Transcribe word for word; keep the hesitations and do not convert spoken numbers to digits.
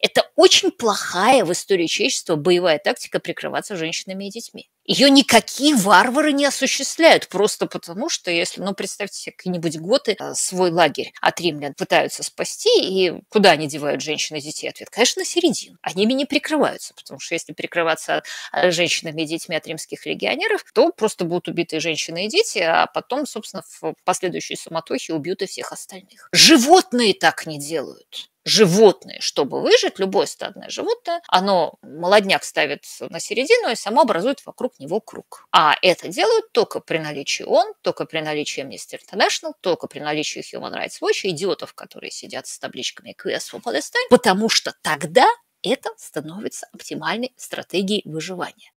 Это очень плохая в истории человечества боевая тактика прикрываться женщинами и детьми. Ее никакие варвары не осуществляют, просто потому что, если, ну, представьте себе какие-нибудь готы, э, свой лагерь от римлян пытаются спасти, и куда они девают женщин и детей? Ответ, конечно, на середину. Они ими не прикрываются, потому что если прикрываться э, женщинами и детьми от римских легионеров, то просто будут убиты женщины и дети, а потом, собственно, в последующей суматохе убьют и всех остальных. Животные так не делают. Животные, чтобы выжить, любое стадное животное, оно молодняк ставит на середину и само образует вокруг него круг. А это делают только при наличии ООН, только при наличии Amnesty International, только при наличии Human Rights Watch, идиотов, которые сидят с табличками Queers for Palestine, потому что тогда это становится оптимальной стратегией выживания.